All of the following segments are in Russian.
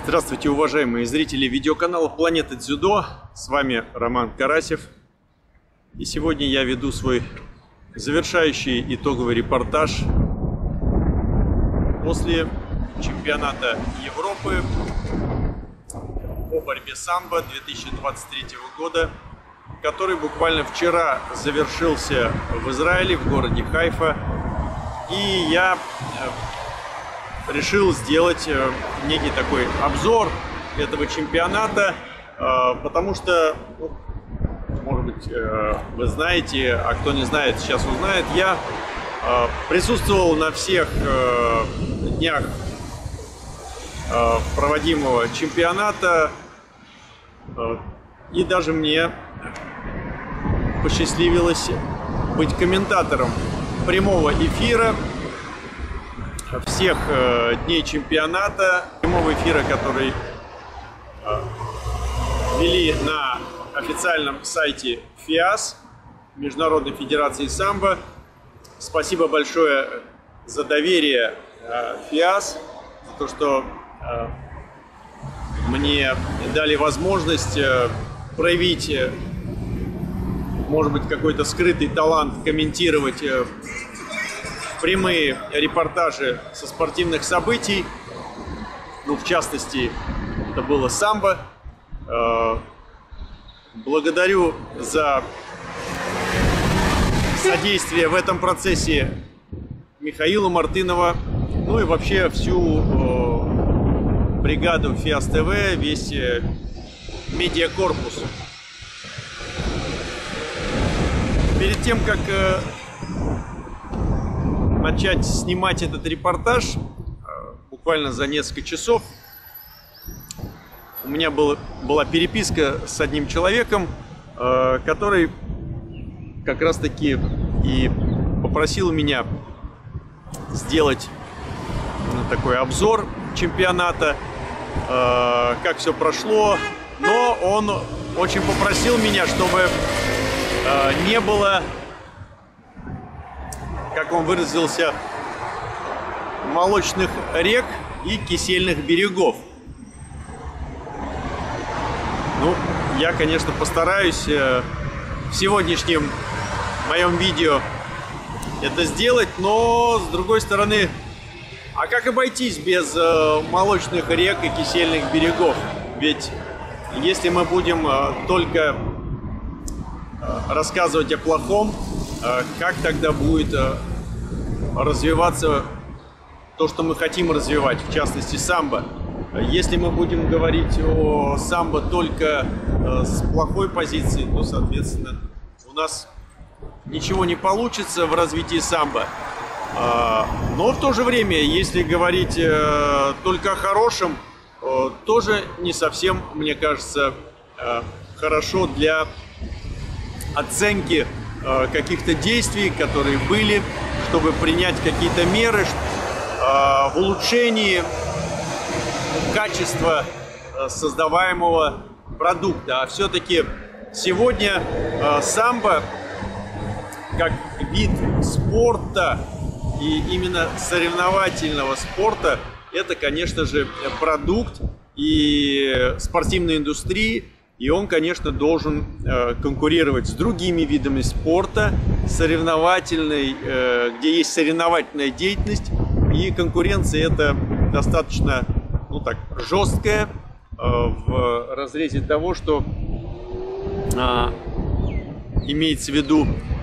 Здравствуйте, уважаемые зрители видеоканала Планета Дзюдо. С вами Роман Карасев. И сегодня я веду свой завершающий итоговый репортаж после чемпионата Европы по борьбе самбо 2023 года, который буквально вчера завершился в Израиле, в городе Хайфа. И я решил сделать некий такой обзор этого чемпионата, потому что, может быть, вы знаете, а кто не знает, сейчас узнает. Я присутствовал на всех днях проводимого чемпионата, и даже мне посчастливилось быть комментатором прямого эфира всех дней чемпионата, прямого эфира, который вели на официальном сайте ФИАС, Международной Федерации самбо. Спасибо большое за доверие ФИАС, за то, что мне дали возможность проявить, может быть, какой-то скрытый талант комментировать прямые репортажи со спортивных событий. Ну, в частности, это было самбо. Благодарю за содействие в этом процессе Михаила Мартынова, ну и вообще всю бригаду ФИАС ТВ, весь медиакорпус. Перед тем, как начать снимать этот репортаж, буквально за несколько часов у меня была переписка с одним человеком, который как раз таки и попросил меня сделать такой обзор чемпионата, как все прошло, но он очень попросил меня, чтобы не было, как он выразился, молочных рек и кисельных берегов. Ну, я, конечно, постараюсь в сегодняшнем моем видео это сделать, но, с другой стороны, а как обойтись без молочных рек и кисельных берегов? Ведь если мы будем только рассказывать о плохом, как тогда будет развиваться то, что мы хотим развивать, в частности самбо? Если мы будем говорить о самбо только с плохой позиции, то, соответственно, у нас ничего не получится в развитии самбо. Но в то же время, если говорить только о хорошем, тоже не совсем, мне кажется, хорошо для оценки каких-то действий, которые были, чтобы принять какие-то меры в улучшении качества создаваемого продукта. А все-таки сегодня самбо как вид спорта, и именно соревновательного спорта, это, конечно же, продукт и спортивной индустрии. И он, конечно, должен конкурировать с другими видами спорта, соревновательной, где есть соревновательная деятельность. И конкуренция это достаточно, ну так, жесткая в разрезе того, что имеется в виду,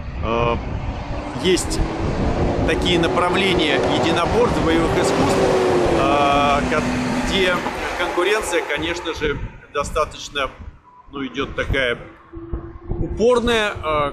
есть такие направления единоборств, боевых искусств, где конкуренция, конечно же, достаточно, ну, идет такая упорная,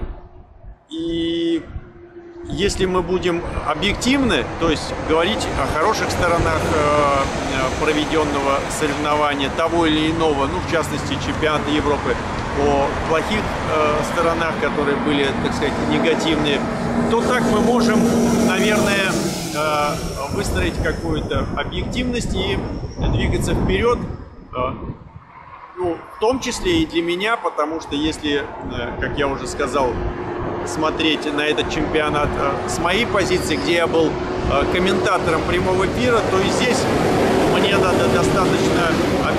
и если мы будем объективны, то есть говорить о хороших сторонах проведенного соревнования того или иного, ну, в частности, чемпионата Европы, о плохих сторонах, которые были, так сказать, негативные, то так мы можем, наверное, выстроить какую-то объективность и двигаться вперед. Ну, в том числе и для меня, потому что если, как я уже сказал, смотреть на этот чемпионат с моей позиции, где я был комментатором прямого эфира, то и здесь мне надо достаточно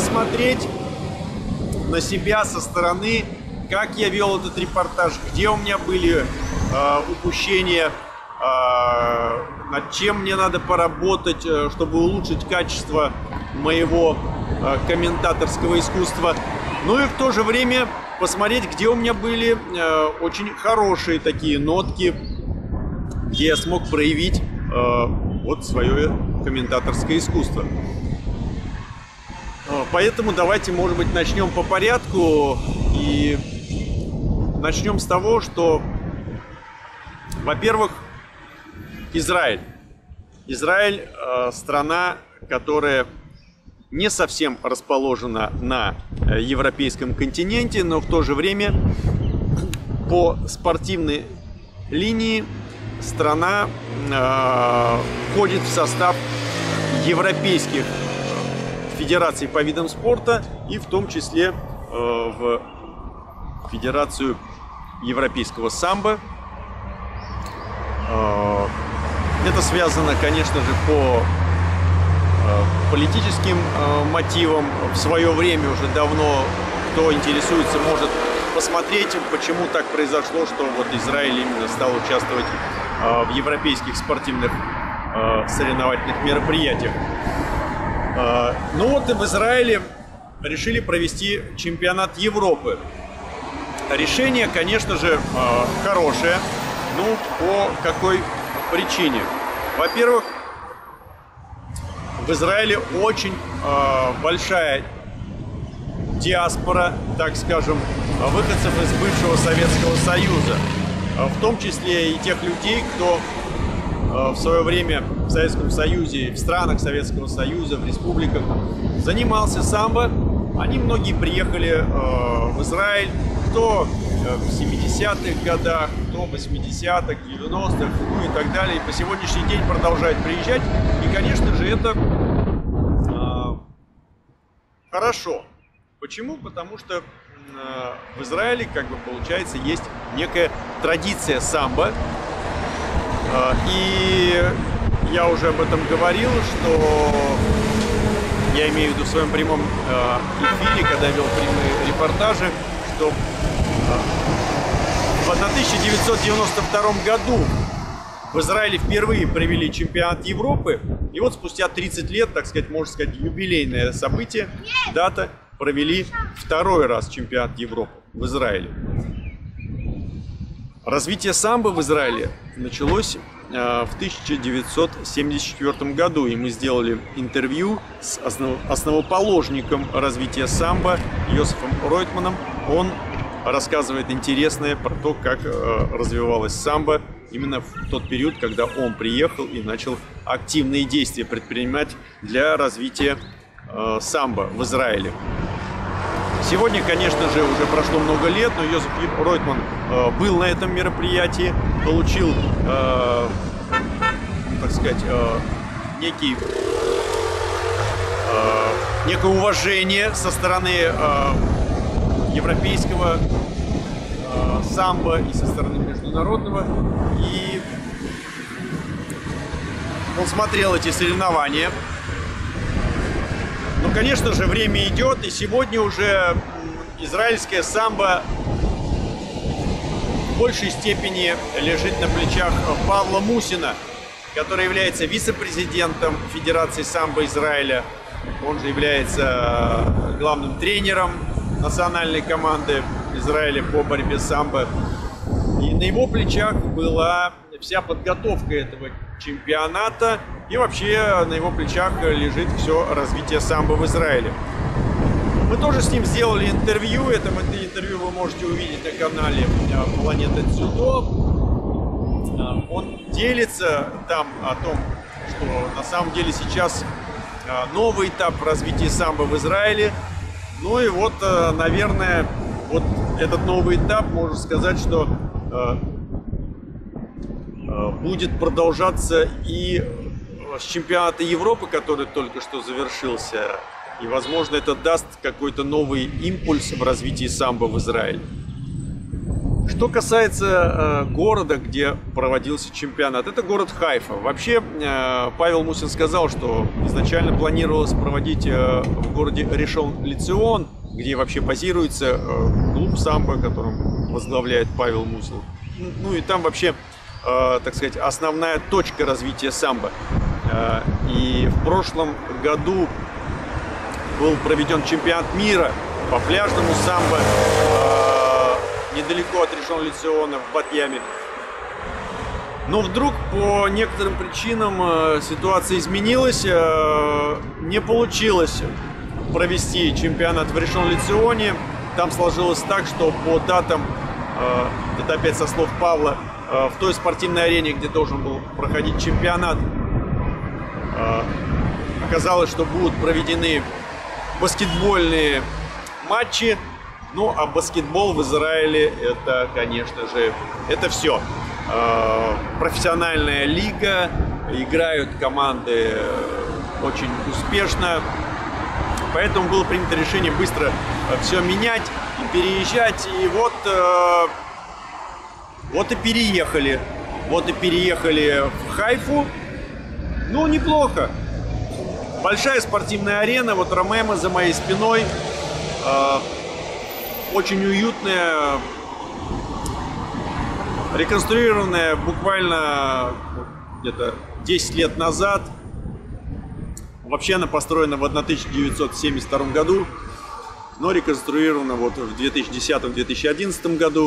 посмотреть на себя со стороны, как я вел этот репортаж, где у меня были упущения, над чем мне надо поработать, чтобы улучшить качество моего комментаторского искусства. Ну и в то же время посмотреть, где у меня были очень хорошие такие нотки, где я смог проявить вот свое комментаторское искусство. Поэтому давайте, может быть, начнем по порядку. И начнем с того, что, во-первых, Израиль. Израиль страна, которая не совсем расположена на европейском континенте, но в то же время по спортивной линии страна входит в состав европейских федераций по видам спорта и в том числе в Федерацию европейского самбо. Это связано, конечно же, по политическим мотивам. В свое время уже давно, кто интересуется, может посмотреть, почему так произошло, что вот Израиль именно стал участвовать в европейских спортивных соревновательных мероприятиях. Ну вот и в Израиле решили провести чемпионат Европы. Решение, конечно же, хорошее. Ну, по какой причине? Во-первых, в Израиле очень большая диаспора, так скажем, выходцев из бывшего Советского Союза. В том числе и тех людей, кто в свое время в Советском Союзе, в странах Советского Союза, в республиках занимался самбо. Они многие приехали в Израиль, кто в 70-х годах, кто в 80-х, 90-х, ну и так далее. И по сегодняшний день продолжают приезжать. И, конечно же, это хорошо. Почему? Потому что в Израиле, как бы получается, есть некая традиция самбо. И я уже об этом говорил, что я имею в виду в своем прямом эфире, когда вел прямые репортажи, что в 1992 году в Израиле впервые провели чемпионат Европы. И вот спустя 30 лет, так сказать, можно сказать, юбилейное событие, дата, провели второй раз чемпионат Европы в Израиле. Развитие самбо в Израиле началось в 1974 году, и мы сделали интервью с основоположником развития самбо Йосефом Ройтманом. Он рассказывает интересное про то, как развивалась самбо именно в тот период, когда он приехал и начал активные действия предпринимать для развития самбо в Израиле. Сегодня, конечно же, уже прошло много лет, но Йосеф Ройтман был на этом мероприятии, получил, так сказать, некое уважение со стороны европейского самбо и со стороны международного. И он смотрел эти соревнования. Ну, конечно же, время идет, и сегодня уже израильское самбо в большей степени лежит на плечах Павла Мусина, который является вице-президентом Федерации самбо Израиля. Он же является главным тренером национальной команды Израиля по борьбе с самбо. И на его плечах была вся подготовка этого чемпионата, и вообще на его плечах лежит все развитие самбо в Израиле. Мы тоже с ним сделали интервью. Это интервью вы можете увидеть на канале Планета Дзюдо. Он делится там о том, что на самом деле сейчас новый этап развития самбо в Израиле. Ну и вот, наверное, вот этот новый этап, можно сказать, что будет продолжаться и с чемпионата Европы, который только что завершился. И, возможно, это даст какой-то новый импульс в развитии самбо в Израиле. Что касается города, где проводился чемпионат, это город Хайфа. Вообще, Павел Мусин сказал, что изначально планировалось проводить в городе Ришон Лецион, где вообще базируется клуб самбо, которым возглавляет Павел Мусин. Ну и там вообще, так сказать, основная точка развития самбо. И в прошлом году был проведен чемпионат мира по пляжному самбо недалеко от Ришон Лециона в Бат-Яме. Но вдруг по некоторым причинам ситуация изменилась, не получилось провести чемпионат в Ришон Леционе. Там сложилось так, что по датам, это опять со слов Павла, в той спортивной арене, где должен был проходить чемпионат, оказалось, что будут проведены баскетбольные матчи. Ну, а баскетбол в Израиле, это, конечно же, это все. Профессиональная лига, играют команды очень успешно. Поэтому было принято решение быстро все менять и переезжать. И вот и переехали. Вот и переехали в Хайфу. Ну, неплохо. Большая спортивная арена, вот Ромема за моей спиной. Очень уютная, реконструированная буквально где-то 10 лет назад. Вообще она построена в 1972 году, но реконструирована вот в 2010-2011 году.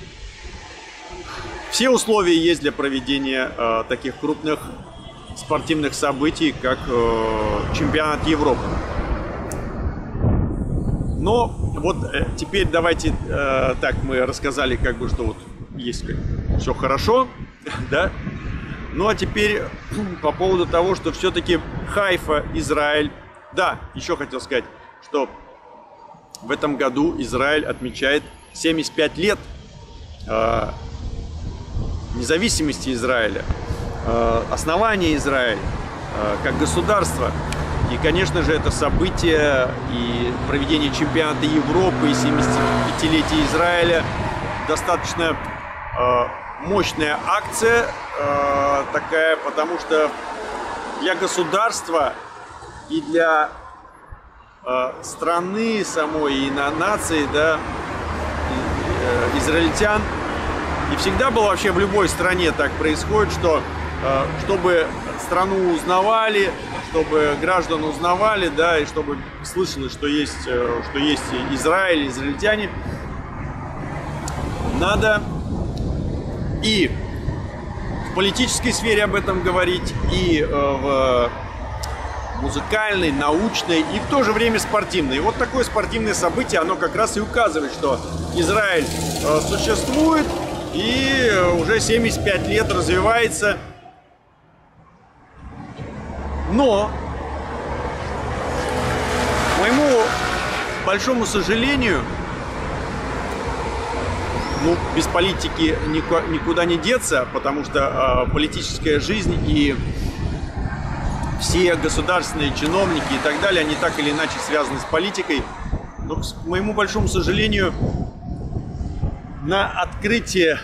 Все условия есть для проведения таких крупных спортивных событий, как чемпионат Европы. Но вот теперь давайте, так мы рассказали, как бы, что вот есть все хорошо, да? Ну а теперь по поводу того, что все-таки Хайфа, Израиль. Да, еще хотел сказать, что в этом году Израиль отмечает 75 лет независимости Израиля, основания Израиля как государства. И, конечно же, это событие и проведение чемпионата Европы и 75-летия Израиля достаточно мощная акция такая, потому что для государства и для страны самой, и на нации, да, израильтян, и всегда было вообще в любой стране так происходит, что чтобы страну узнавали, чтобы граждан узнавали, да, и чтобы слышалось, что есть Израиль, израильтяне, надо и в политической сфере об этом говорить, и в музыкальной, научной, и в то же время спортивной. И вот такое спортивное событие, оно как раз и указывает, что Израиль существует и уже 75 лет развивается. Но, к моему большому сожалению, ну, без политики никуда не деться, потому что политическая жизнь и все государственные чиновники и так далее, они так или иначе связаны с политикой. Но, к моему большому сожалению, на открытие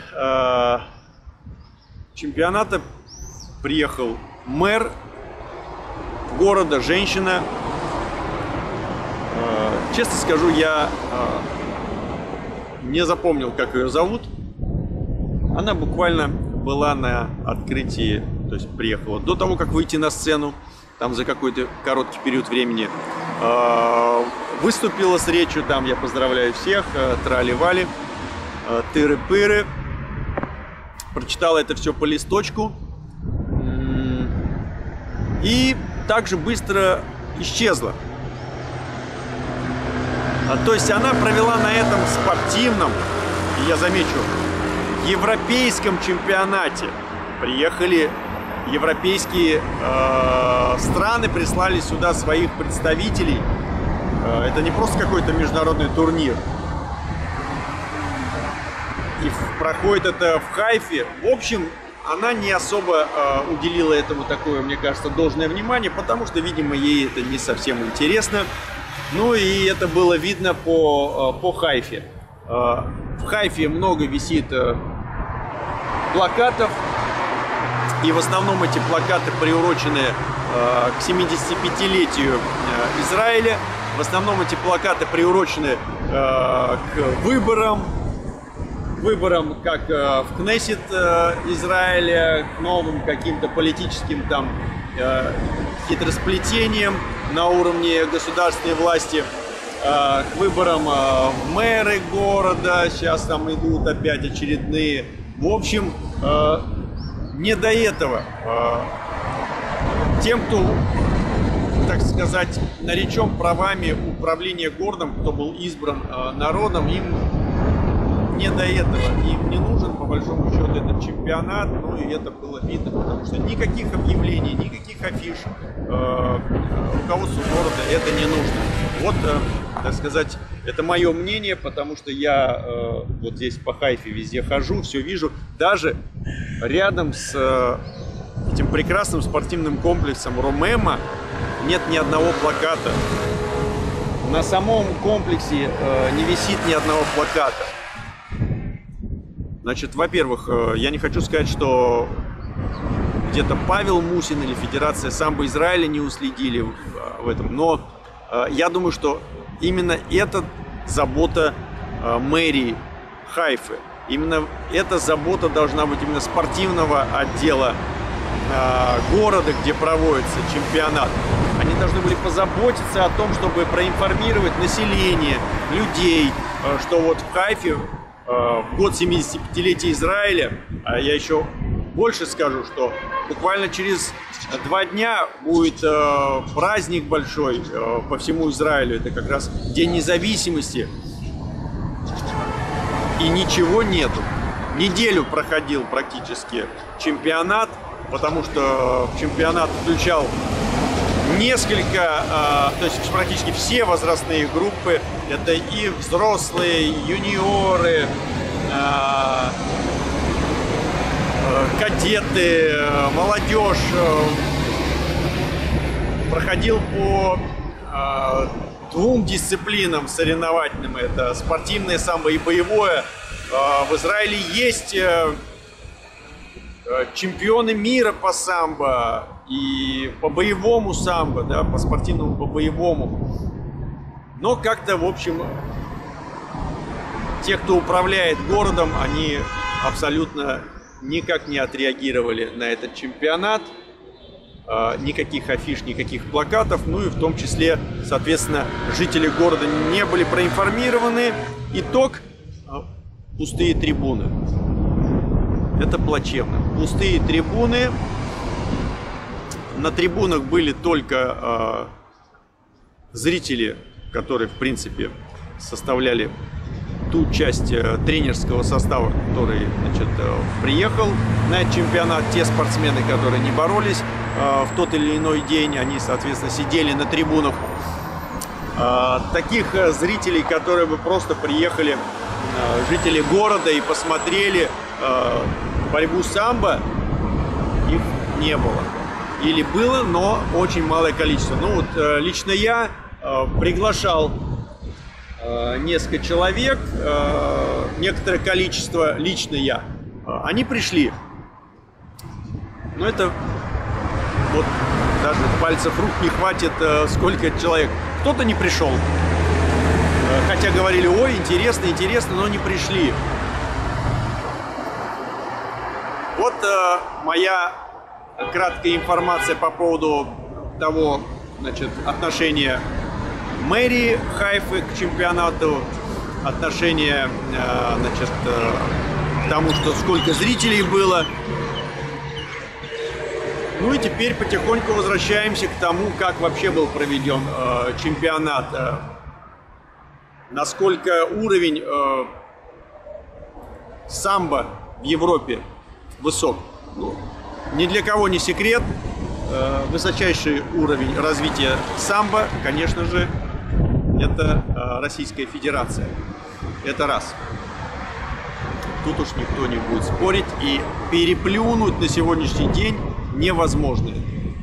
чемпионата приехал мэр города, женщина. Честно скажу, я не запомнил, как ее зовут. Она буквально была на открытии, то есть приехала до того, как выйти на сцену, там за какой-то короткий период времени выступила с речью, там я поздравляю всех, трали-вали, тыры-пыры. Прочитала это все по листочку. И также быстро исчезла. То есть она провела на этом спортивном, и я замечу, европейском чемпионате. Приехали европейские страны, прислали сюда своих представителей. Это не просто какой-то международный турнир. И проходит это в Хайфе. В общем, она не особо уделила этому такое, мне кажется, должное внимание, потому что, видимо, ей это не совсем интересно. Ну и это было видно по Хайфе. В Хайфе много висит плакатов, и в основном эти плакаты приурочены к 75-летию Израиля. В основном эти плакаты приурочены к выборам как в Кнессет Израиля, к новым каким-то политическим там хитросплетениям на уровне государственной власти, к выборам в мэры города. Сейчас там идут опять очередные. В общем, не до этого. Тем, кто, так сказать, наречен правами управления городом, кто был избран народом, им не до этого. Им не нужен, по большому счету, этот чемпионат. Ну и это было видно, потому что никаких объявлений, никаких афиш руководству города это не нужно. Вот, так сказать, это мое мнение, потому что я вот здесь по Хайфе везде хожу, все вижу. Даже рядом с этим прекрасным спортивным комплексом Ромема нет ни одного плаката. На самом комплексе не висит ни одного плаката. Значит, во-первых, я не хочу сказать, что где-то Павел Мусин или Федерация самбо Израиля не уследили в этом, но я думаю, что именно это забота мэрии Хайфы. Именно эта забота должна быть именно спортивного отдела города, где проводится чемпионат. Они должны были позаботиться о том, чтобы проинформировать население, людей, что вот в Хайфе в год 75-летия Израиля, а я еще больше скажу, что буквально через 2 дня будет праздник большой по всему Израилю. Это как раз День независимости. И ничего нету. Неделю проходил практически чемпионат, потому что чемпионат включал несколько, то есть практически все возрастные группы. Это и взрослые, юниоры, кадеты, молодежь. Проходил по 2 дисциплинам соревновательным. Это спортивное самбо и боевое. В Израиле есть чемпионы мира по самбо и по боевому самбо, да, по спортивному, по боевому. Но как-то, в общем, те, кто управляет городом, они абсолютно никак не отреагировали на этот чемпионат. Никаких афиш, никаких плакатов. Ну и в том числе, соответственно, жители города не были проинформированы. Итог – пустые трибуны. Это плачевно. Пустые трибуны. На трибунах были только зрители, которые, в принципе, составляли ту часть тренерского состава, который, значит, приехал на этот чемпионат. Те спортсмены, которые не боролись в тот или иной день, они, соответственно, сидели на трибунах. Таких зрителей, которые бы просто приехали, жители города, и посмотрели борьбу самбо, их не было. Или было, но очень малое количество. Ну вот лично я приглашал несколько человек, некоторое количество, лично я. Они пришли. Но это вот даже пальцев рук не хватит, сколько человек. Кто-то не пришел. Хотя говорили: ой, интересно, интересно, но не пришли. Вот моя краткая информация по поводу того, значит, отношения мэрии Хайфы к чемпионату, отношение, значит, к тому, что сколько зрителей было. Ну и теперь потихоньку возвращаемся к тому, как вообще был проведен чемпионат. Насколько уровень самбо в Европе высок. Ну, ни для кого не секрет. Высочайший уровень развития самбо, конечно же, это Российская Федерация. Это раз. Тут уж никто не будет спорить. И переплюнуть на сегодняшний день невозможно.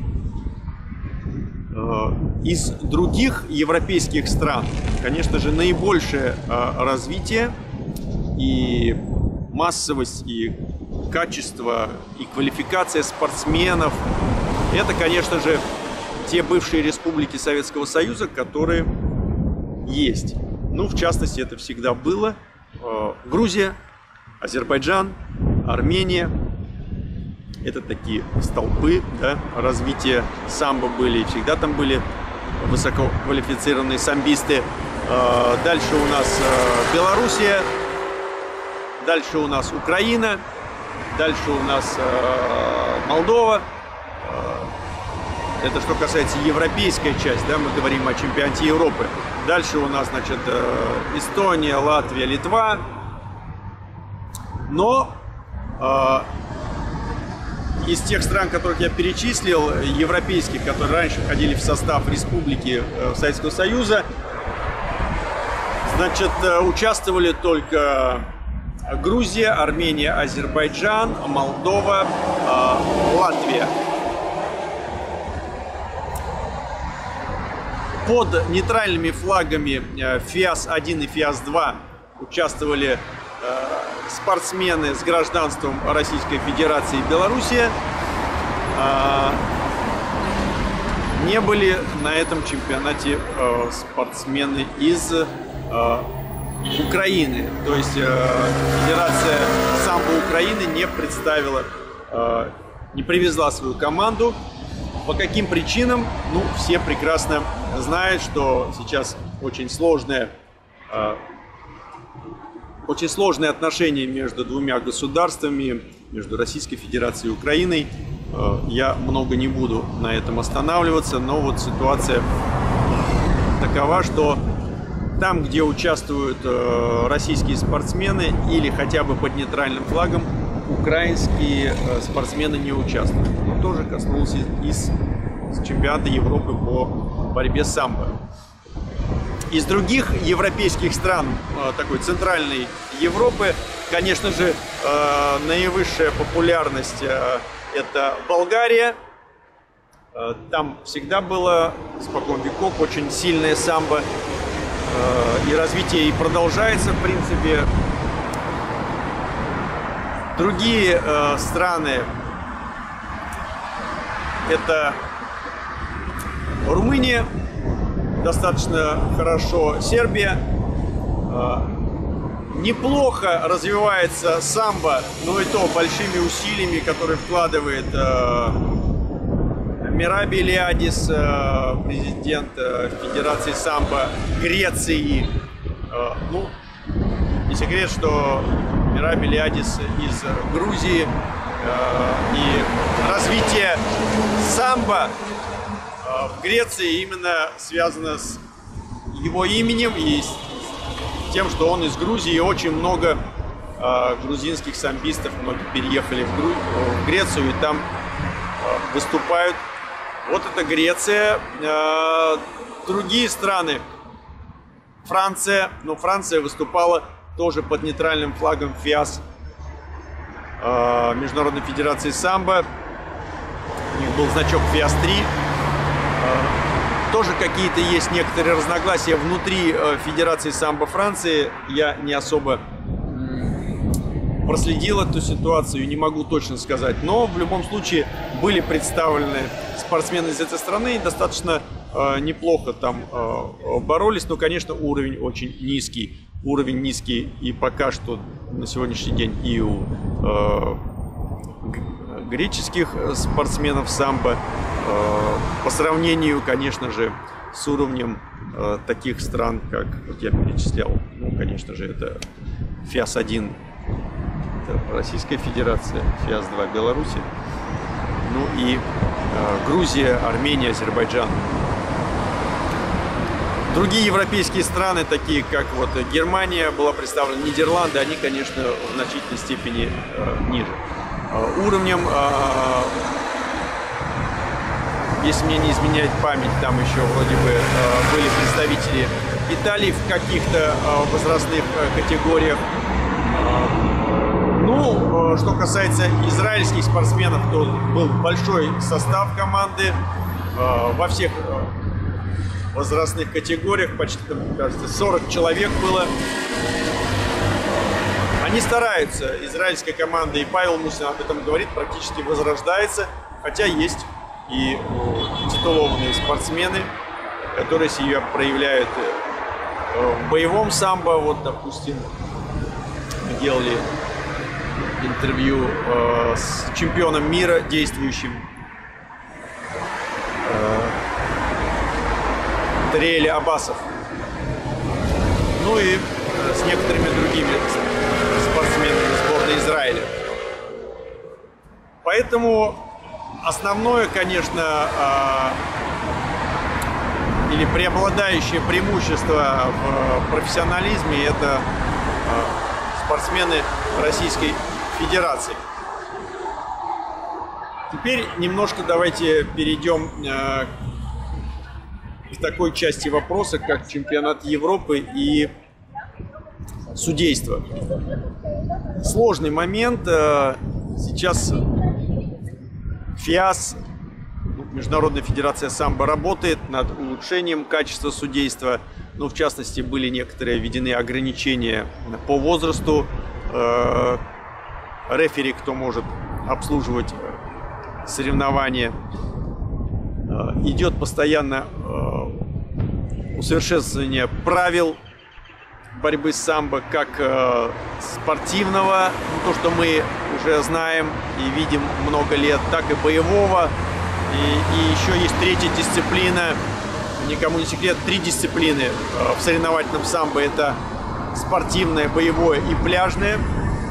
Из других европейских стран, конечно же, наибольшее развитие и массовость, и качество, и квалификация спортсменов. Это, конечно же, те бывшие республики Советского Союза, которые есть. Ну, в частности, это всегда было Грузия, Азербайджан, Армения. Это такие столпы, да, развития самбо были, и всегда там были высококвалифицированные самбисты. Дальше у нас Белоруссия, дальше у нас Украина, дальше у нас Молдова. Это что касается европейской части, да, мы говорим о чемпионате Европы. Дальше у нас, значит, Эстония, Латвия, Литва. Но из тех стран, которых я перечислил, европейских, которые раньше входили в состав республики Советского Союза, значит, участвовали только Грузия, Армения, Азербайджан, Молдова, Латвия. Под нейтральными флагами ФИАС-1 и ФИАС-2 участвовали спортсмены с гражданством Российской Федерации и Белоруссии. Не были на этом чемпионате спортсмены из Украины. То есть Федерация самбо Украины не представила, не привезла свою команду. По каким причинам? Ну, все прекрасно знают, что сейчас очень сложные отношения между двумя государствами, между Российской Федерацией и Украиной. Я много не буду на этом останавливаться, но вот ситуация такова, что там, где участвуют российские спортсмены или хотя бы под нейтральным флагом, украинские спортсмены не участвуют. Но тоже коснулось из чемпионата Европы по борьбе с самбо. Из других европейских стран, такой центральной Европы, конечно же, наивысшая популярность это Болгария. Там всегда было испокон веков очень сильное самбо, и развитие и продолжается, в принципе. Другие страны это Румыния, достаточно хорошо Сербия. Неплохо развивается самбо, но и то большими усилиями, которые вкладывает Мирабелиадис, президент Федерации самбо Греции. Ну, не секрет, что Мирабелиадис из Грузии, и развитие самбо в Греции именно связано с его именем и с тем, что он из Грузии, и очень много грузинских самбистов, многие переехали в Грецию и там выступают. Вот это Греция. Другие страны. Франция. Но Франция выступала тоже под нейтральным флагом ФИАС, Международной Федерации самбо. У них был значок ФИАС-3. Тоже какие-то есть некоторые разногласия внутри Федерации самбо Франции. Я не особо проследил эту ситуацию, не могу точно сказать. Но в любом случае были представлены спортсмены из этой страны и достаточно неплохо там боролись. Но, конечно, уровень очень низкий. Уровень низкий и пока что на сегодняшний день и у греческих спортсменов самбо по сравнению, конечно же, с уровнем таких стран, как вот я перечислял. Ну, конечно же, это ФИАС-1 это Российская Федерация, ФИАС-2 Беларусь, ну и Грузия, Армения, Азербайджан. Другие европейские страны, такие как вот Германия была представлена, Нидерланды, они, конечно, в значительной степени ниже. Уровнем, если мне не изменяет память, там еще вроде бы были представители Италии в каких-то возрастных категориях. Ну, что касается израильских спортсменов, то был большой состав команды во всех возрастных категориях, почти, там, кажется, 40 человек было. Они стараются, израильская команда, и Павел Мусин об этом говорит, практически возрождается, хотя есть и титулованные спортсмены, которые себя проявляют в боевом самбо. Вот, допустим, мы делали интервью с чемпионом мира, действующим, Тариэль Аббасов. Ну и с некоторыми другими спортсменами сборной Израиля. Поэтому основное, конечно, или преобладающее преимущество в профессионализме — это спортсмены Российской Федерации. Теперь немножко давайте перейдем к такой части вопроса, как чемпионат Европы и судейство. Сложный момент. Сейчас ФИАС, Международная федерация самбо, работает над улучшением качества судейства. Ну, в частности, были некоторые введены ограничения по возрасту рефери, кто может обслуживать соревнования. Идет постоянно усовершенствование правил борьбы с самбо, как спортивного, то, что мы уже знаем и видим много лет, так и боевого. И еще есть третья дисциплина, никому не секрет, 3 дисциплины в соревновательном самбо: это спортивное, боевое и пляжное.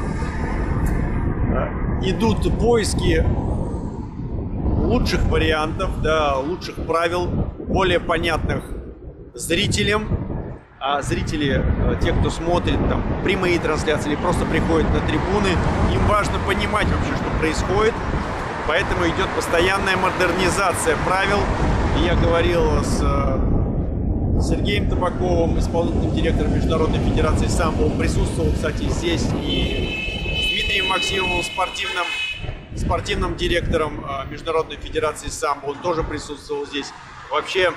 Идут поиски лучших вариантов, да, лучших правил, более понятных зрителям. А зрители, те, кто смотрит там прямые трансляции или просто приходят на трибуны, им важно понимать вообще, что происходит. Поэтому идет постоянная модернизация правил. И я говорил с Сергеем Табаковым, исполнительным директором Международной федерации самбо. Он присутствовал, кстати, здесь, и с Дмитрием Максимовым, спортивным директором Международной федерации самбо. Он тоже присутствовал здесь. Вообще,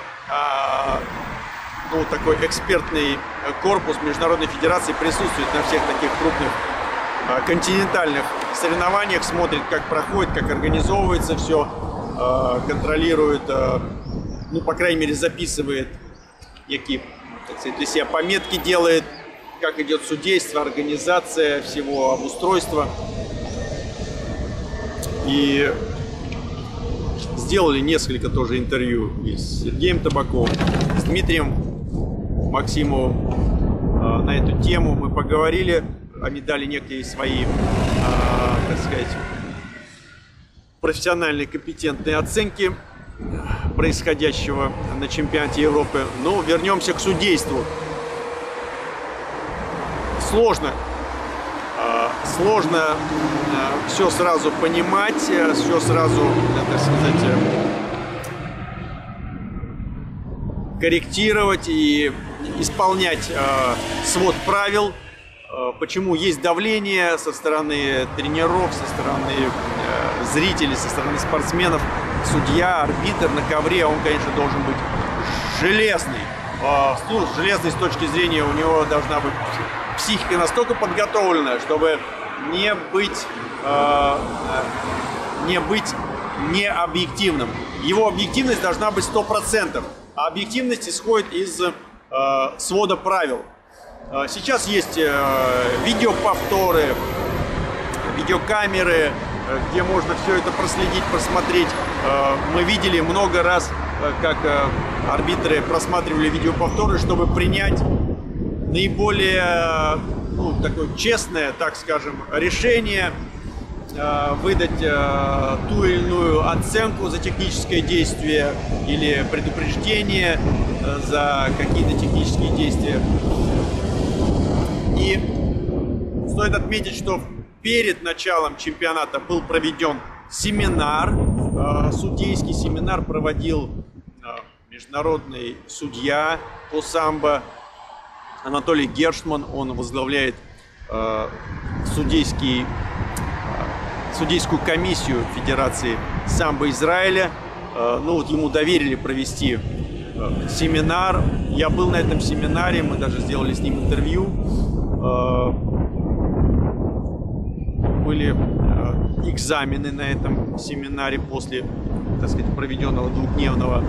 ну, такой экспертный корпус Международной федерации присутствует на всех таких крупных континентальных соревнованиях, смотрит, как проходит, как организовывается все, контролирует, ну, по крайней мере, записывает некие, так сказать, для себя пометки делает, как идет судейство, организация всего, обустройство. И сделали несколько тоже интервью и с Сергеем Табаковым, с Дмитрием Максимовым на эту тему. Мы поговорили, они дали некие свои, так сказать, профессиональные компетентные оценки происходящего на чемпионате Европы. Но вернемся к судейству. Сложно все сразу понимать, все сразу, так сказать, корректировать и исполнять свод правил. Почему есть давление со стороны тренеров, со стороны зрителей, со стороны спортсменов. Судья, арбитр на ковре, он, конечно, должен быть железный. Железный с точки зрения, у него должна быть психика настолько подготовлена, чтобы не быть необъективным. Его объективность должна быть 100%. А объективность исходит из свода правил. Сейчас есть видеоповторы, видеокамеры, где можно все это проследить, просмотреть. Мы видели много раз, как арбитры просматривали видеоповторы, чтобы принять наиболее, ну, такое честное, так скажем, решение, выдать ту или иную оценку за техническое действие или предупреждение за какие-то технические действия. И стоит отметить, что перед началом чемпионата был проведен семинар, судейский семинар проводил международный судья по самбо Анатолий Гершман. Он возглавляет судейскую комиссию Федерации самбо Израиля. Ну вот ему доверили провести семинар. Я был на этом семинаре, мы даже сделали с ним интервью. были экзамены на этом семинаре после, так сказать, проведенного двухдневного.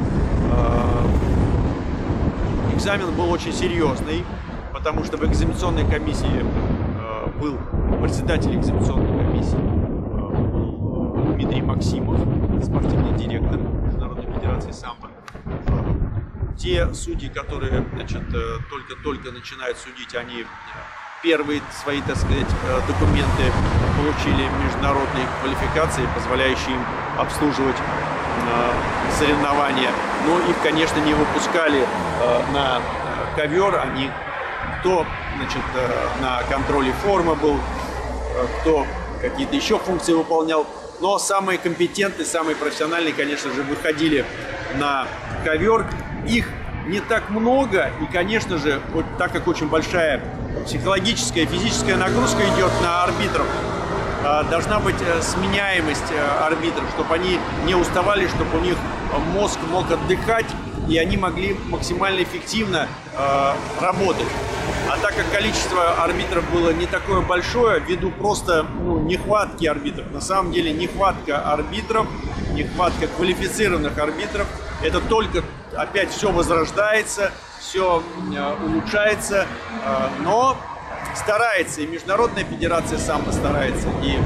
Экзамен был очень серьезный, потому что в экзаменационной комиссии был председатель экзаменационной комиссии Дмитрий Максимов, спортивный директор Международной федерации самбо. Те судьи, которые, значит, только-только начинают судить, они первые свои, так сказать, документы получили международные квалификации, позволяющие им обслуживать соревнования. Но их, конечно, не выпускали на ковер, они кто, значит, на контроле формы был, кто какие-то еще функции выполнял. Но самые компетентные, самые профессиональные, конечно же, выходили на ковер. Их не так много, и, конечно же, вот так как очень большая психологическая, физическая нагрузка идет на арбитров, должна быть сменяемость арбитров, чтобы они не уставали, чтобы у них мозг мог отдыхать, и они могли максимально эффективно работать. А так как количество арбитров было не такое большое, ввиду просто нехватки арбитров, на самом деле нехватка арбитров, нехватка квалифицированных арбитров, это только опять все возрождается, все улучшается, но старается, и Международная федерация самбо старается, и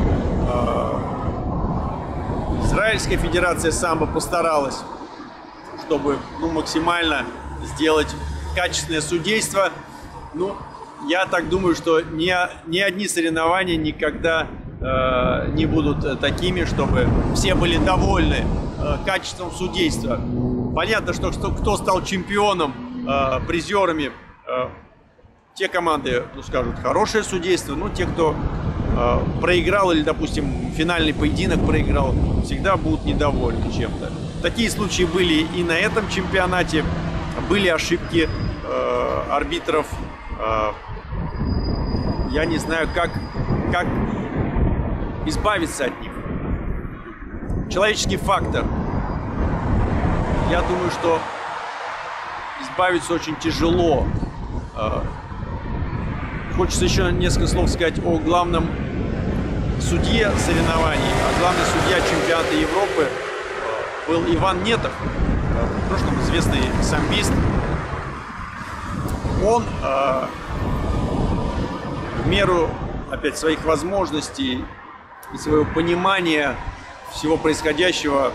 Израильская федерация самбо постаралась, чтобы максимально сделать качественное судейство. Я так думаю, что ни одни соревнования никогда не будут такими, чтобы все были довольны качеством судейства. Понятно, что кто стал чемпионом, призерами, те команды скажут хорошее судейство, но те, кто проиграл или, допустим, финальный поединок проиграл, всегда будут недовольны чем-то. Такие случаи были и на этом чемпионате, были ошибки арбитров. Я не знаю, как избавиться от них. Человеческий фактор. Я думаю, что избавиться очень тяжело. Хочется еще несколько слов сказать о главном судье соревнований. А главный судья чемпионата Европы был Иван Нетов, в прошлом известный самбист. Он в меру опять своих возможностей и своего понимания всего происходящего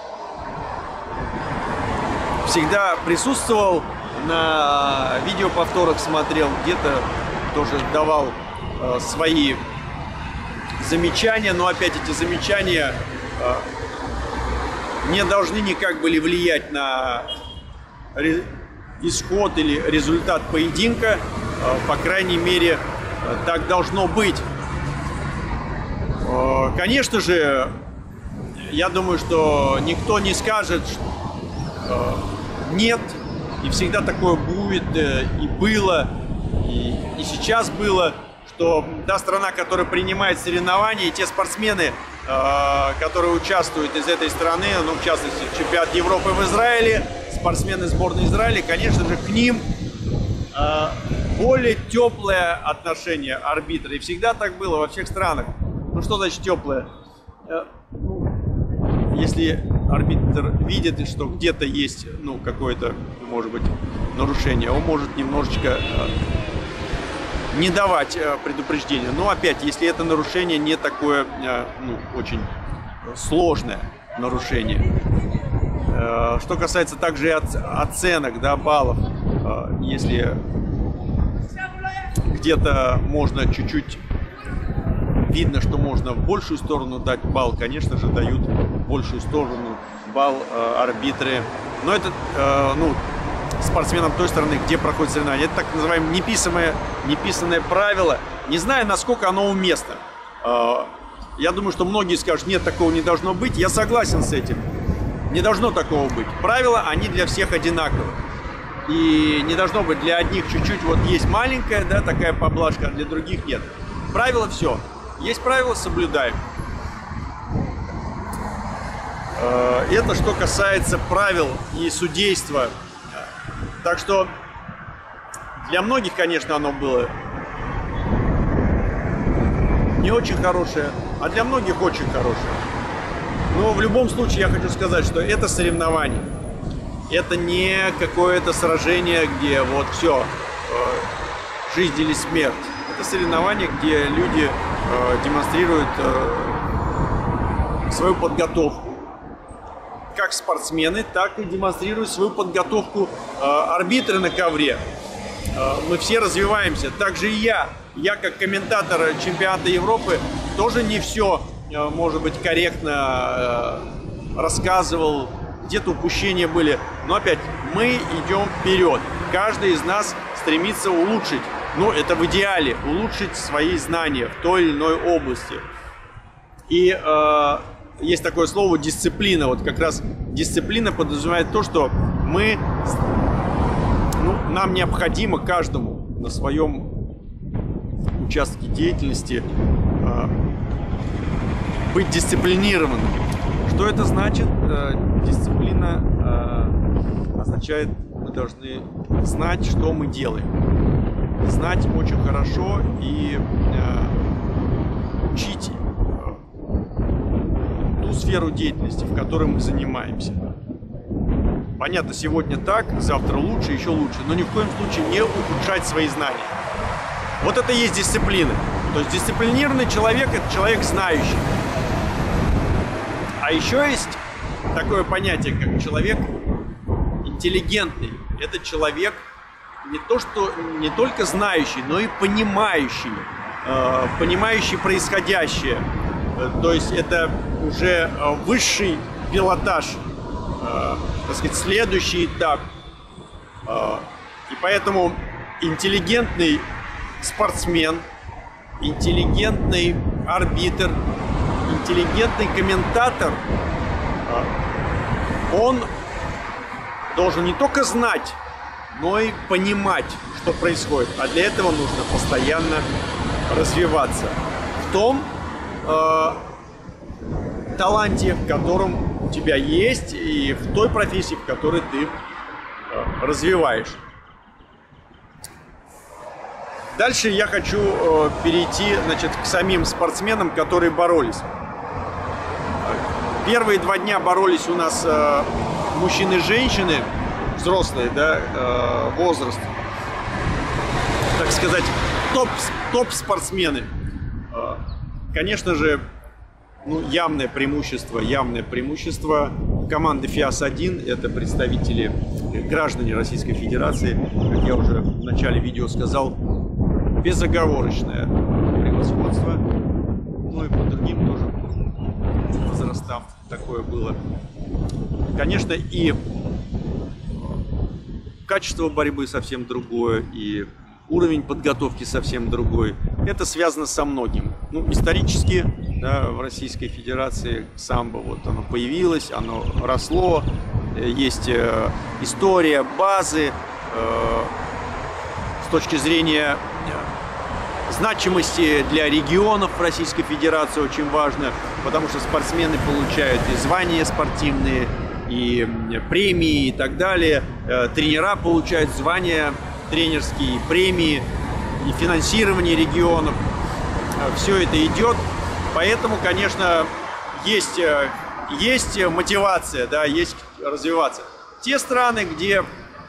всегда присутствовал, на видеоповторах смотрел, где-то тоже давал свои замечания, но опять эти замечания не должны никак были влиять на исход или результат поединка, по крайней мере, так должно быть. Конечно же, я думаю, что никто не скажет нет, и всегда такое будет, и было, и сейчас было, что та страна, которая принимает соревнования, и те спортсмены, которые участвуют из этой страны, в частности, чемпионат Европы в Израиле, спортсмены сборной Израиля, конечно же, к ним более теплое отношение арбитра. И всегда так было во всех странах. Что значит теплое? Если арбитр видит, что где-то есть какое-то, может быть, нарушение, он может немножечко не давать предупреждения. Но опять, если это нарушение не такое очень сложное нарушение. Что касается также оценок, баллов, если где-то можно чуть-чуть видно, что можно в большую сторону дать балл, конечно же, дают в большую сторону балл арбитры. Но это спортсменам той стороны, где проходит соревнование. Это так называемое неписанное правило. Не знаю, насколько оно уместно. Я думаю, что многие скажут, нет, такого не должно быть. Я согласен с этим. Не должно такого быть. Правила, они для всех одинаковы. И не должно быть для одних чуть-чуть, вот есть маленькая, такая поблажка, а для других нет. Правила все. Есть правила, соблюдаем. Это что касается правил и судейства. Так что для многих, конечно, оно было не очень хорошее, а для многих очень хорошее. Но в любом случае я хочу сказать, что это соревнование. Это не какое-то сражение, где вот все, жизнь или смерть. Это соревнование, где люди демонстрируют свою подготовку. Как спортсмены, так и демонстрируют свою подготовку арбитры на ковре. Мы все развиваемся. Также и я. Я как комментатор чемпионата Европы тоже не все, может быть, корректно рассказывал. Где-то упущения были. Но опять, мы идем вперед. Каждый из нас стремится улучшить. Ну, это в идеале. Улучшить свои знания в той или иной области. И есть такое слово дисциплина. Вот как раз дисциплина подразумевает то, что нам необходимо каждому на своем участке деятельности быть дисциплинированным. Что это значит? Дисциплина означает, мы должны знать, что мы делаем. Знать очень хорошо и учить ту сферу деятельности, в которой мы занимаемся. Понятно, сегодня так, завтра лучше, еще лучше, но ни в коем случае не ухудшать свои знания. Вот это и есть дисциплина. То есть дисциплинированный человек – это человек знающий. А еще есть такое понятие, как человек интеллигентный. Это человек не только знающий, но и понимающий, понимающий происходящее. То есть это уже высший пилотаж, так сказать, следующий этап. И поэтому интеллигентный спортсмен, интеллигентный арбитр, интеллигентный комментатор, он должен не только знать, но и понимать, что происходит. А для этого нужно постоянно развиваться в том таланте, в котором у тебя есть, и в той профессии, в которой ты развиваешь. Дальше я хочу перейти, значит, к самим спортсменам, которые боролись. Первые 2 дня боролись у нас мужчины и женщины, взрослые, да, возраст, так сказать, топ-спортсмены. Конечно же, явное преимущество команды ФИАС-1, это представители, граждане Российской Федерации, как я уже в начале видео сказал, безоговорочное превосходство. Ну и по другим тоже возрастам такое было. Конечно, и качество борьбы совсем другое, и уровень подготовки совсем другой. Это связано со многим. Исторически, да, в Российской Федерации самбо вот оно появилось, оно росло, есть история, базы. С точки зрения значимости для регионов Российской Федерации очень важно, потому что спортсмены получают и звания спортивные, и премии и так далее. Тренера получают звания тренерские, премии, и финансирование регионов. Все это идет. Поэтому, конечно, есть мотивация, да, есть развиваться. Те страны, где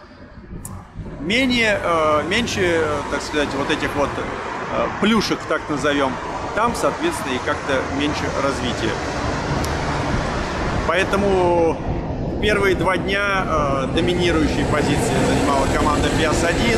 меньше, так сказать, вот этих вот плюшек, так назовем, там, соответственно, и как-то меньше развития. Поэтому первые 2 дня доминирующие позиции занимала команда ФИАС-1.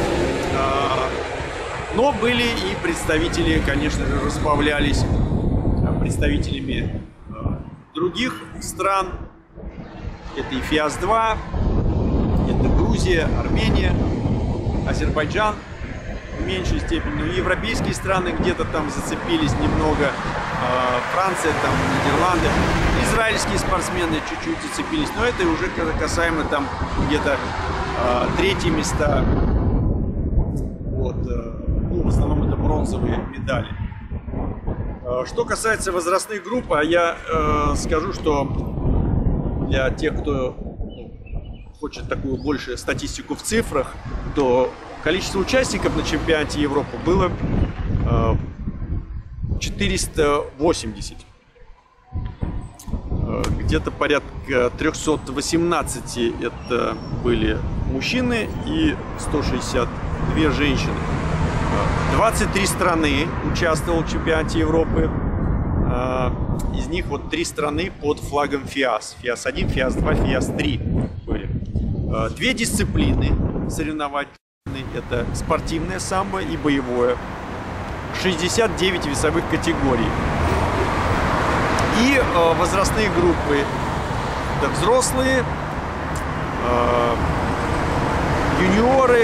Но были и представители, конечно же, разбавлялись представителями других стран. Это и ФИАС-2, это Грузия, Армения, Азербайджан в меньшей степени. Но европейские страны где-то там зацепились немного. Франция, там, Нидерланды. Израильские спортсмены чуть-чуть зацепились. Но это уже касаемо там где-то 3-е места. Вот. В основном это бронзовые медали. Что касается возрастных групп, я скажу, что для тех, кто хочет такую большую статистику в цифрах, то количество участников на чемпионате Европы было 480. Где-то порядка 318 это были мужчины и 162 женщины. 23 страны участвовало в чемпионате Европы. Из них вот 3 страны под флагом ФИАС. ФИАС-1, ФИАС-2, ФИАС-3 были. 2 дисциплины соревновательные. Это спортивное самбо и боевое. 69 весовых категорий. И возрастные группы. Это взрослые, юниоры,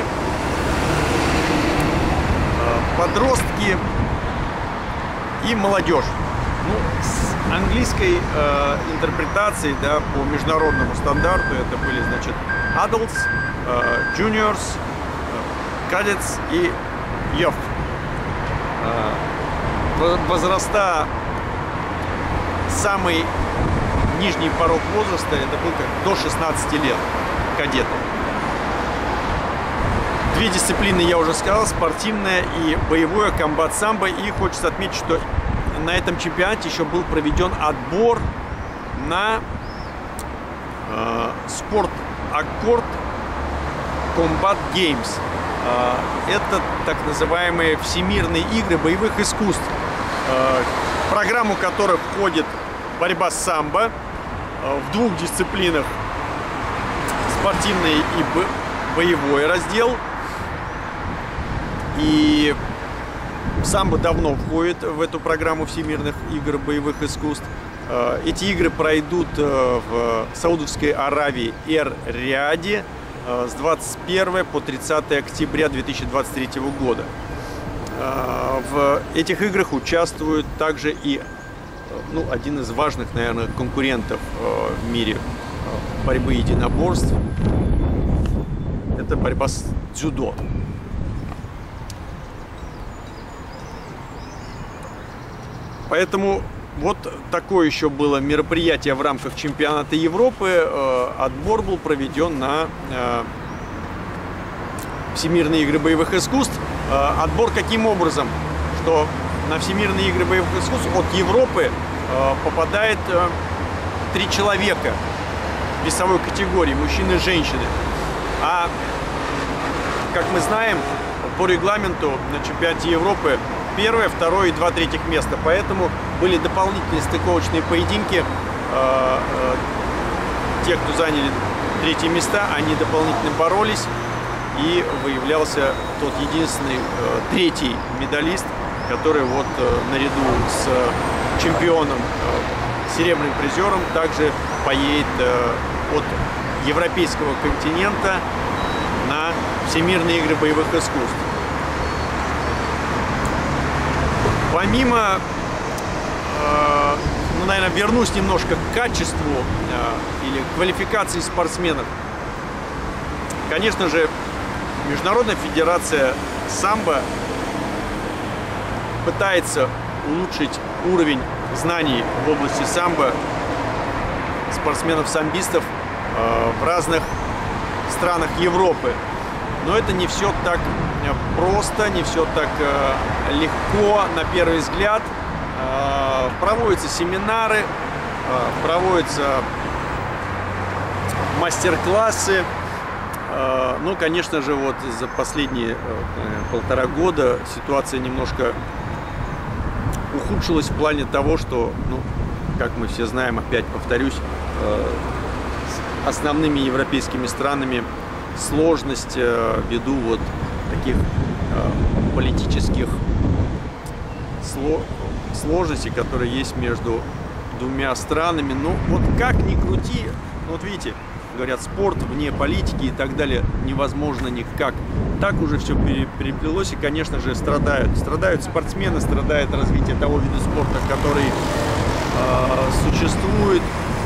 подростки и молодежь. Ну, с английской интерпретацией, да, по международному стандарту это были, значит, adults, juniors, cadets и youth. Возраста, самый нижний порог возраста это был до 16 лет кадетов. 2 дисциплины я уже сказал, спортивное и боевое комбат-самбо. И хочется отметить, что на этом чемпионате еще был проведен отбор на спорт-аккорд Combat Games. Это так называемые всемирные игры боевых искусств, в программу которых входит борьба с самбо в 2 дисциплинах: спортивный и боевой раздел. И самбо давно входит в эту программу всемирных игр боевых искусств. Эти игры пройдут в Саудовской Аравии Эр-Рияде с 21 по 30 октября 2023 года. В этих играх участвует также и один из важных, наверное, конкурентов в мире борьбы единоборств. Это борьба с дзюдо. Поэтому вот такое еще было мероприятие в рамках чемпионата Европы. Отбор был проведен на Всемирные игры боевых искусств. Отбор каким образом? Что на Всемирные игры боевых искусств от Европы попадает 3 человека весовой категории, мужчины и женщины. А, как мы знаем, по регламенту на чемпионате Европы 1-е, 2-е и 2 третьих места. Поэтому были дополнительные стыковочные поединки. Те, кто заняли 3-е места, они дополнительно боролись. И выявлялся тот единственный 3-й медалист, который вот наряду с чемпионом, серебряным призером, также поедет от европейского континента на Всемирные игры боевых искусств. Помимо, наверное, вернусь немножко к качеству или квалификации спортсменов. Конечно же, Международная федерация самбо пытается улучшить уровень знаний в области самбо спортсменов-самбистов в разных странах Европы. Но это не все так просто, не все так легко на первый взгляд. Проводятся семинары, проводятся мастер-классы. Ну, конечно же, вот за последние 1,5 года ситуация немножко ухудшилась в плане того, что, как мы все знаем, опять повторюсь, с основными европейскими странами сложность ввиду вот таких политических сложностей, которые есть между 2 странами. Ну, вот как ни крути, вот видите, говорят, спорт вне политики и так далее невозможно никак. Так уже все переплелось, и, конечно же, страдают спортсмены, страдает развитие того вида спорта, который существует.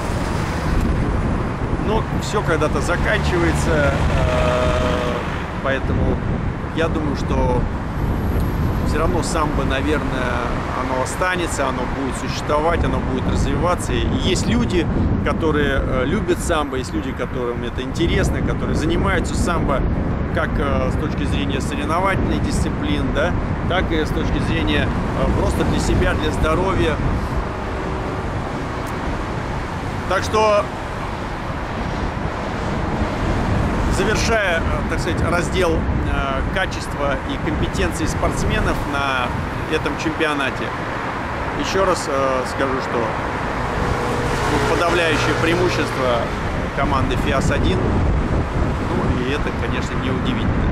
Но все когда-то заканчивается, поэтому я думаю, что все равно самбо, наверное, оно останется, оно будет существовать, оно будет развиваться. И есть люди, которые любят самбо, есть люди, которым это интересно, которые занимаются самбо. как с точки зрения соревновательной дисциплин, да, так и с точки зрения просто для себя, для здоровья. Так что, завершая, так сказать, раздел качества и компетенции спортсменов на этом чемпионате, еще раз скажу, что подавляющее преимущество команды ФИАС-1, ну и это, конечно, неудивительно.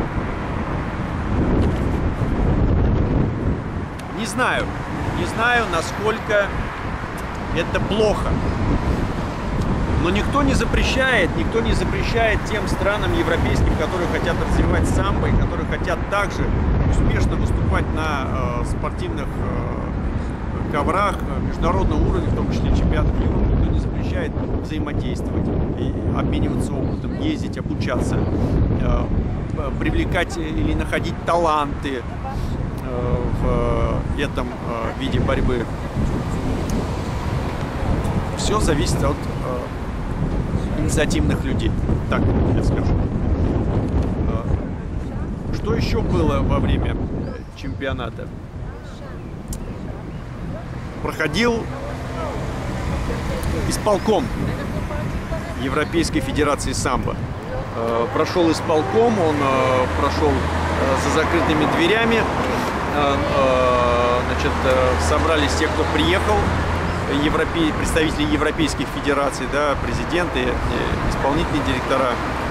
Не знаю, насколько это плохо. Но никто не запрещает тем странам европейским, которые хотят развивать самбо и которые хотят также успешно выступать на спортивных коврах международного уровня, в том числе чемпионатов Европы, никто не запрещает взаимодействовать, и обмениваться опытом, ездить, обучаться, привлекать или находить таланты в этом виде борьбы. Все зависит от инициативных людей, так я скажу. Что еще было во время чемпионата? Проходил исполком Европейской Федерации самбо. Прошел исполком, он прошел за закрытыми дверями. Значит, собрались те, кто приехал, представители Европейских Федераций, да, президенты, исполнительные директора.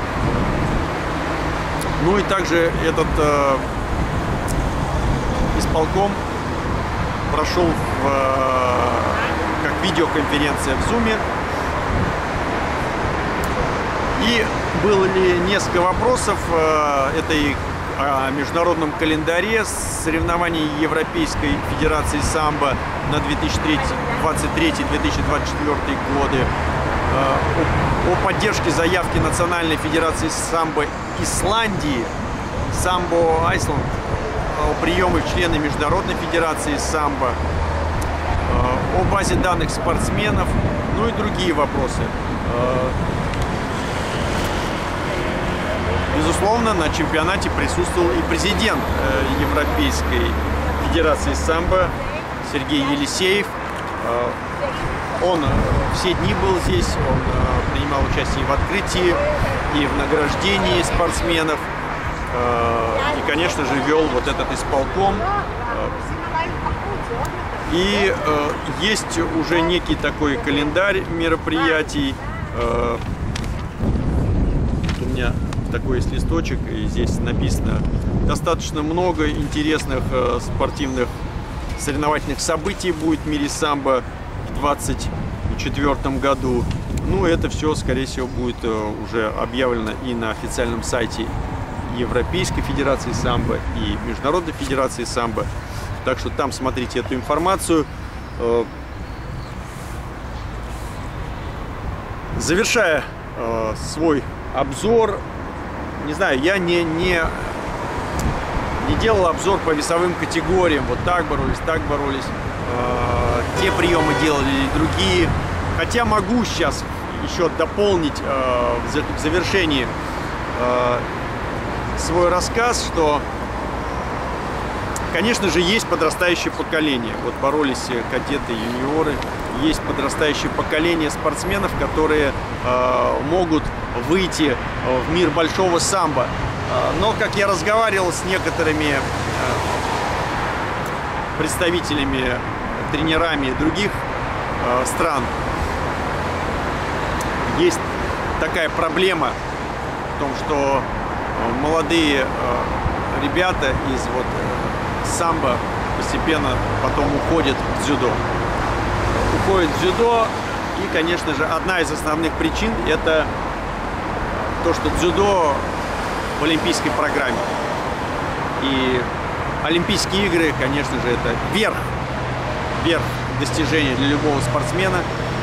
Ну и также этот исполком прошел как видеоконференция в Zoom. И было ли несколько вопросов, это и о международном календаре соревнований Европейской Федерации самбо на 2023-2024 годы, о поддержке заявки Национальной Федерации самбо Исландии, Самбо Айсланд, о приеме в члены Международной Федерации самбо, о базе данных спортсменов, ну и другие вопросы. Безусловно, на чемпионате присутствовал и президент Европейской Федерации самбо Сергей Елисеев. Он все дни был здесь, он принимал участие и в открытии, и в награждении спортсменов. И, конечно же, вел вот этот исполком. И есть уже некий такой календарь мероприятий. У меня такой есть листочек, и здесь написано достаточно много интересных спортивных соревновательных событий будет в мире самбо в 2024 году. Ну, это все, скорее всего, будет уже объявлено и на официальном сайте Европейской Федерации самбо и Международной Федерации самбо. Так что там смотрите эту информацию. Завершая свой обзор, не знаю, я не делал обзор по весовым категориям. Вот так боролись, так боролись. Те приемы делали и другие. Хотя могу сейчас еще дополнить в завершении свой рассказ, что, конечно же, есть подрастающее поколение. Вот боролись кадеты, юниоры. Есть подрастающее поколение спортсменов, которые могут выйти в мир большого самбо. Но, как я разговаривал с некоторыми представителями, тренерами других стран, есть такая проблема в том, что молодые ребята из самбо постепенно потом уходят в дзюдо. Уходят в дзюдо, и, конечно же, одна из основных причин – это то, что дзюдо в олимпийской программе. И Олимпийские игры, конечно же, это верх достижения для любого спортсмена.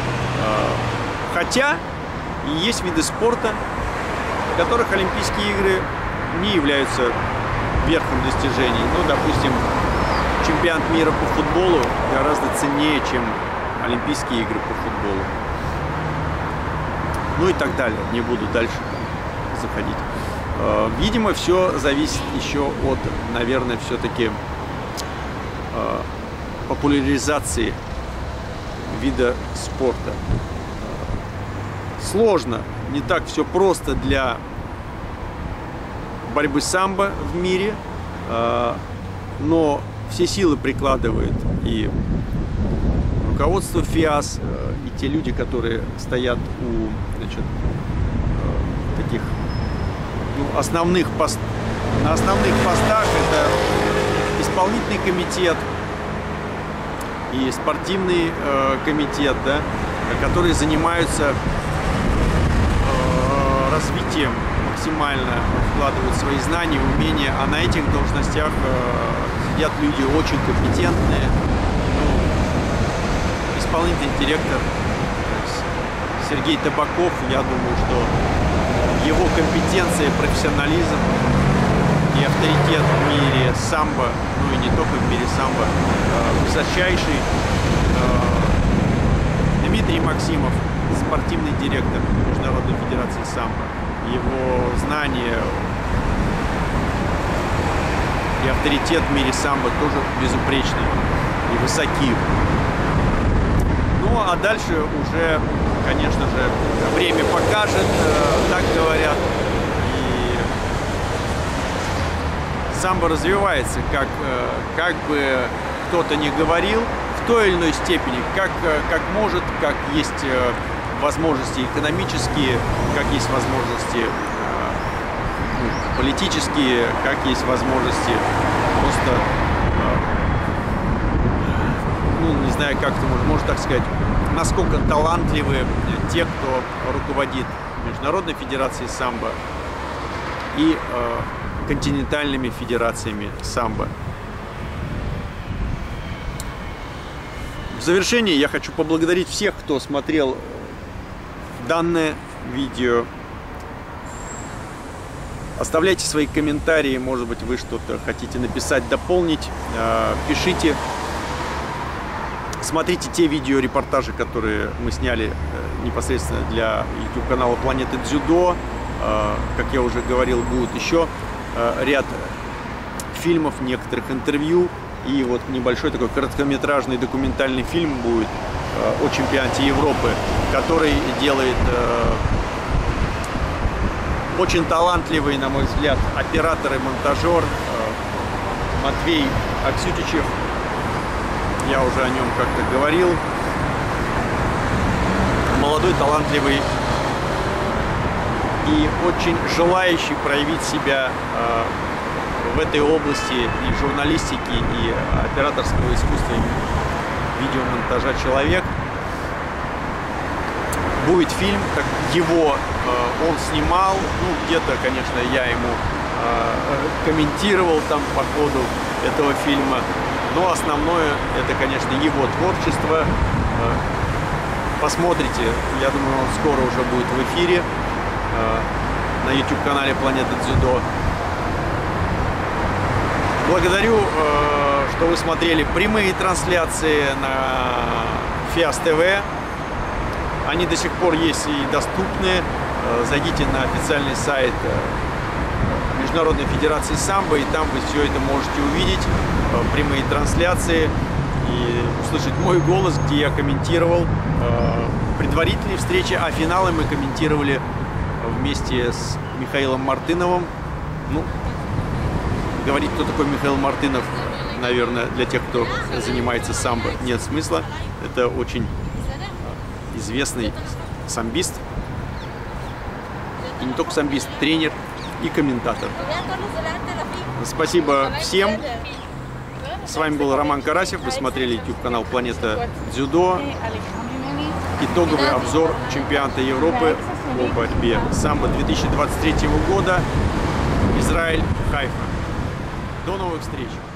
Хотя и есть виды спорта, в которых Олимпийские игры не являются верхом достижений. Ну, допустим, чемпионат мира по футболу гораздо ценнее, чем Олимпийские игры по футболу. Ну и так далее. Не буду дальше заходить. Видимо, все зависит еще от, наверное, все-таки популяризации вида спорта. Сложно, не так все просто для борьбы самбо в мире, но все силы прикладывает и руководство ФИАС, и те люди, которые стоят у, значит, таких на основных постах. Это исполнительный комитет и спортивный комитет, да, которые занимаются развитием, максимально вкладывают свои знания, умения, а на этих должностях сидят люди очень компетентные. Исполнительный директор Сергей Табаков, я думаю, что его компетенция, профессионализм и авторитет в мире самбо, ну и не только в мире самбо, высочайший. Дмитрий Максимов, спортивный директор Международной Федерации самбо. Его знания и авторитет в мире самбо тоже безупречны и высоки. Ну а дальше уже, конечно же, время покажет, так говорят. И самбо развивается, как бы кто-то ни говорил, в той или иной степени, как может, как есть возможности экономические, как есть возможности политические, как есть возможности просто, ну, не знаю, как это можно так сказать, насколько талантливы те, кто руководит Международной Федерацией самбо и континентальными федерациями самбо. В завершении я хочу поблагодарить всех, кто смотрел данное видео. Оставляйте свои комментарии, может быть, вы что-то хотите написать, дополнить, пишите. Смотрите те видеорепортажи, которые мы сняли непосредственно для YouTube-канала Планета Дзюдо. Как я уже говорил, будет еще ряд фильмов, некоторых интервью. И вот небольшой такой короткометражный документальный фильм будет о чемпионате Европы, который делает очень талантливый, на мой взгляд, оператор и монтажер Матвей Аксютичев. Я уже о нем как-то говорил. Молодой, талантливый и очень желающий проявить себя в этой области и журналистики, и операторского искусства, и видеомонтажа человек. Будет фильм, как его он снимал, ну, где-то, конечно, я ему комментировал там по ходу этого фильма, но основное это, конечно, его творчество. Посмотрите, я думаю, он скоро уже будет в эфире на YouTube-канале Планета Дзюдо. Благодарю, что вы смотрели прямые трансляции на ФИАС ТВ. Они до сих пор есть и доступны. Зайдите на официальный сайт Международной Федерации самбо, и там вы все это можете увидеть, прямые трансляции, и услышать мой голос, где я комментировал предварительные встречи, а финалы мы комментировали вместе с Михаилом Мартыновым. Ну, говорить, кто такой Михаил Мартынов, наверное, для тех, кто занимается самбо, нет смысла. Это очень известный самбист. И не только самбист, тренер и комментатор. Спасибо всем. С вами был Роман Карасев. Вы смотрели YouTube-канал Планета Дзюдо. Итоговый обзор чемпионата Европы по борьбе самбо 2023 года. Израиль, Хайфа. До новых встреч!